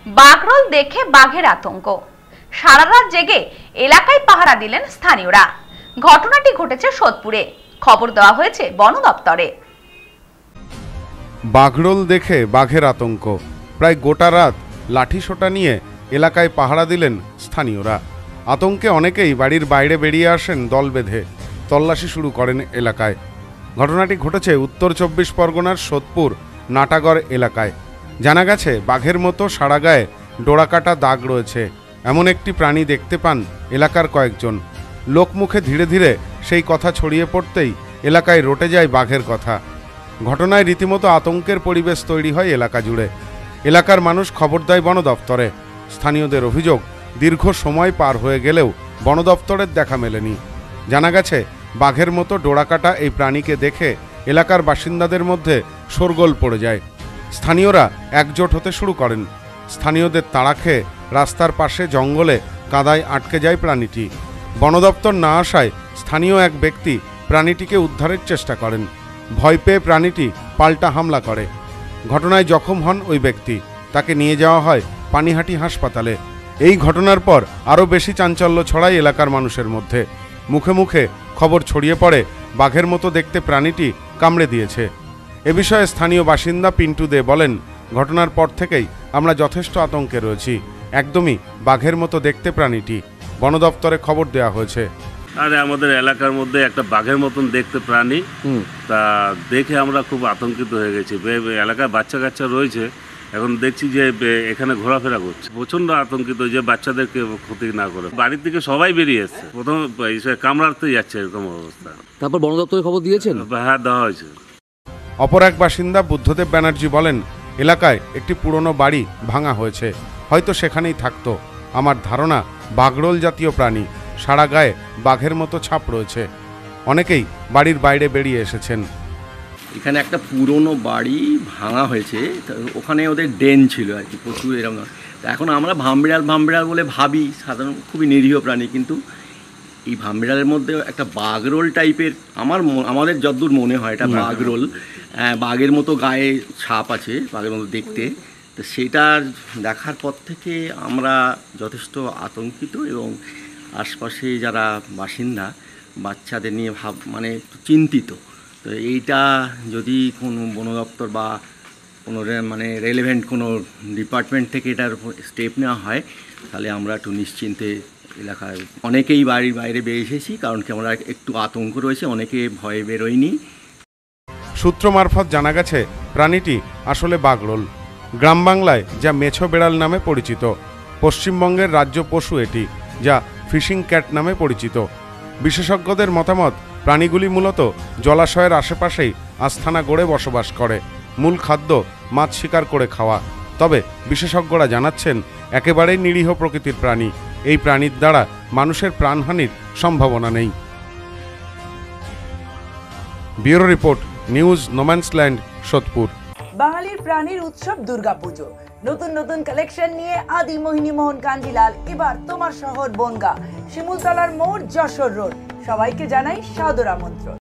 বাগরোল দেখে বাঘের আতঙ্ক। সারা রাত জেগে এলাকায় পাহারা দিলেন স্থানীয়রা। ঘটনাটি ঘটেছে সোদপুরে। খবর দেওয়া হয়েছে বন দপ্তরে। বাগরোল দেখে বাঘের আতঙ্ক। প্রায় গোটা রাত লাঠিসোঁটা নিয়ে এলাকায় পাহারা দিলেন স্থানীয়রা। আতঙ্কে অনেকেই বাড়ির বাইরে বেরিয়ে আসেন দল বেঁধে। তল্লাশি শুরু করেন এলাকায়। ঘটনাটি ঘটেছে উত্তর ২৪ পরগনার সোদপুর নাটাগড় এলাকায়। জানা গেছে বাঘের মতো সারা গায়ে ডোরাকাটা দাগ রয়েছে এমন একটি প্রাণী দেখতে পান এলাকার কয়েকজন। লোকমুখে ধীরে ধীরে সেই কথা ছড়িয়ে পড়তেই এলাকায় রটে যায় বাঘের কথা। ঘটনায় রীতিমতো আতঙ্কের পরিবেশ তৈরি হয় এলাকা জুড়ে। এলাকার মানুষ খবর দেয় বন দপ্তরে। স্থানীয়দের অভিযোগ, দীর্ঘ সময় পার হয়ে গেলেও বন দপ্তরের দেখা মেলেনি। জানা গেছে বাঘের মতো ডোরাকাটা এই প্রাণীকে দেখে এলাকার বাসিন্দাদের মধ্যে শোরগোল পড়ে যায়। স্থানীয়রা একজোট হতে শুরু করেন। স্থানীয়দের তাড়া খেয়ে রাস্তার পাশে জঙ্গলে কাদায় আটকে যায় প্রাণীটি। বন দপ্তর না আসায় স্থানীয় এক ব্যক্তি প্রাণীটিকে উদ্ধারের চেষ্টা করেন। ভয় পেয়ে প্রাণীটি পাল্টা হামলা করে। ঘটনায় জখম হন ওই ব্যক্তি। তাকে নিয়ে যাওয়া হয় পানিহাটি হাসপাতালে। এই ঘটনার পর আরও বেশি চাঞ্চল্য ছড়ায় এলাকার মানুষের মধ্যে। মুখে মুখে খবর ছড়িয়ে পড়ে বাঘের মতো দেখতে প্রাণীটি কামড়ে দিয়েছে। এ বিষয়ে স্থানীয় বাসিন্দা পিন্টু দে বলেন, ঘটনার পর থেকেই আমরা যথেষ্ট আতঙ্কে রয়েছি। একদমই বাঘের মতো দেখতে প্রাণীটি। বন দপ্তরে খবর দেওয়া হয়েছে। আরে আমাদের এলাকার মধ্যে একটা বাঘের মতন দেখতে প্রাণী, তা দেখে আমরা খুব আতঙ্কিত হয়ে গেছি। এলাকায় বাচ্চা কাচ্চা রয়েছে, এখন দেখছি যে এখানে ঘোরাফেরা করছে। প্রচন্ড আতঙ্কিত যে বাচ্চাদেরকে ক্ষতি না করে। বাড়ির থেকে সবাই বেরিয়ে এসছে, প্রথম কামড়াতে যাচ্ছে এরকম অবস্থা। তারপর বন দপ্তরে খবর দিয়েছেন? হ্যাঁ, দেওয়া হয়েছে। অপর এক বাসিন্দা বুদ্ধদেব ব্যানার্জি বলেন, এলাকায় একটি পুরনো বাড়ি ভাঙা হয়েছে, হয়তো সেখানেই থাকতো। আমার ধারণা বাগরোল জাতীয় প্রাণী, সারা গায়ে বাঘের মতো ছাপ রয়েছে। অনেকেই বাড়ির বাইরে বেরিয়ে এসেছেন। এখানে একটা পুরনো বাড়ি ভাঙা হয়েছে, ওখানে ওদের ডেন ছিল আর কি, প্রচুর এরকম। এখন আমরা ভামবিড়াল বলে ভাবি, সাধারণ খুবই নিরীহ প্রাণী, কিন্তু এই ভামবিড়ালের মধ্যে একটা বাগরোল টাইপের, আমাদের যতদূর মনে হয় এটা বাগরোল, বাঘের মতো গায়ে ছাপ আছে, বাঘের মতো দেখতে। তো সেটা দেখার পর থেকে আমরা যথেষ্ট আতঙ্কিত এবং আশপাশে যারা বাসিন্দা বাচ্চাদের নিয়ে মানে চিন্তিত। তো এইটা যদি কোনো বন দপ্তর বা কোনো মানে রেলেভেন্ট কোনো ডিপার্টমেন্ট থেকে এটার স্টেপ নেওয়া হয়, তাহলে আমরা একটু নিশ্চিন্তে এলাকায় অনেকেই বাড়ির বাইরে বেরিয়ে এসেছি, কারণ কি আমরা একটু আতঙ্ক রয়েছে, অনেকে ভয়ে বেরোয়নি। সূত্র মারফত জানা গেছে প্রাণীটি আসলে বাগরোল। গ্রাম বাংলায় যা মেছো বেড়াল নামে পরিচিত। পশ্চিমবঙ্গের রাজ্য পশু এটি, যা ফিশিং ক্যাট নামে পরিচিত। বিশেষজ্ঞদের মতামত, প্রাণীগুলি মূলত জলাশয়ের আশেপাশেই আস্তানা গড়ে বসবাস করে। মূল খাদ্য মাছ শিকার করে খাওয়া। তবে বিশেষজ্ঞরা জানাচ্ছেন একেবারেই নিরীহ প্রকৃতির প্রাণী। এই প্রাণীর দ্বারা মানুষের প্রাণহানির সম্ভাবনা নেই। Bureau report, news no man's land, Sodepur. বাঙালির প্রাণীর উৎসব দুর্গাপুজো। নতুন নতুন কালেকশন নিয়ে আদি মোহিনী মোহন কাঞ্জিলাল এবার তোমার শহর বনগাঁ, শিমুলতলার মোড়, যশোর রোড। সবাইকে জানাই সাদর আমন্ত্রণ।